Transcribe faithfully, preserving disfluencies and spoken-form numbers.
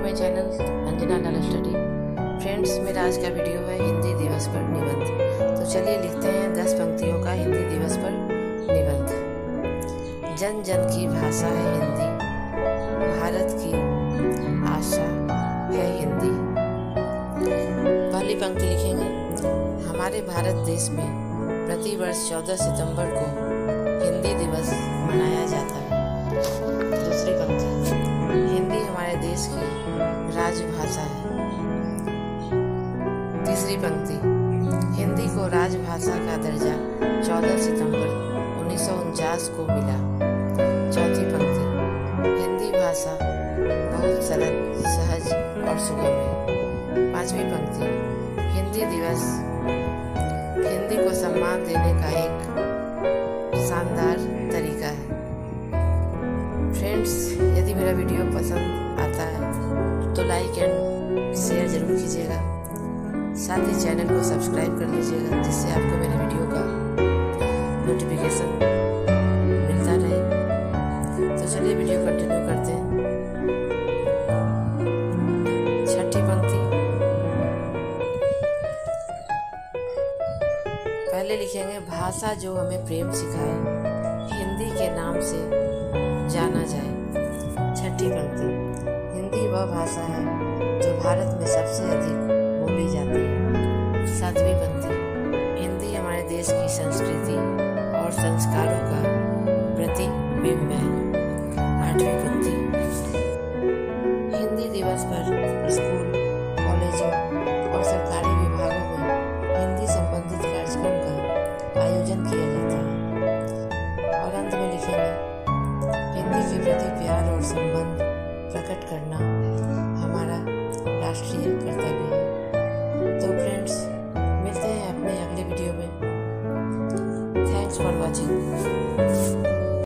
My channel Anjana Lal study. Friends, मेरा आज का वीडियो है हिंदी दिवस पर निबंध। तो चलिए लिखते हैं दस पंक्तियों का हिंदी दिवस पर निबंध। जन जन की भाषा है हिंदी, भारत की आशा है हिंदी। पहली पंक्ति लिखेंगे, हमारे भारत देश में प्रतिवर्ष चौदह सितंबर को हिंदी दिवस मनाया जाता है। दूसरी पंक्ति, हिंदी हमारे देश की राजभाषा है। तीसरी पंक्ति, हिंदी को राजभाषा का दर्जा चौदह सितंबर उन्नीस सौ उनचास को मिला। चौथी पंक्ति, हिंदी भाषा बहुत सरल, सहज और सुगम है। पांचवी पंक्ति, हिंदी दिवस हिंदी को सम्मान देने का एक शानदार तरीका है। फ्रेंड्स, यदि मेरा वीडियो पसंद आता है तो लाइक एंड शेयर जरूर कीजिएगा। साथ ही चैनल को सब्सक्राइब कर लीजिएगा, जिससे आपको मेरे वीडियो का नोटिफिकेशन मिलता रहे। तो चलिए वीडियो कंटिन्यू करते हैं। छठी पंक्ति, पहले लिखेंगे, भाषा जो हमें प्रेम सिखाए, हिंदी के नाम से जाना जाए। छठी पंक्ति, हिंदी वह भाषा है जो भारत में सबसे अधिक बोली जाती है। सातवीं पंक्ति, हिंदी हमारे देश की संस्कृति और संस्कारों का प्रतिबिंब है। आठवीं पंक्ति, हिंदी दिवस पर स्कूल, कॉलेजों और सरकारी विभागों में हिंदी संबंधित कार्यक्रम का आयोजन किया जाता है। और अंत में लिखेंगे, हिंदी के प्रति प्यार और संबंध प्रकट करना हमारा राष्ट्रीय कर्तव्य है। तो फ्रेंड्स, मिलते हैं अपने अगले वीडियो में। Thanks for watching.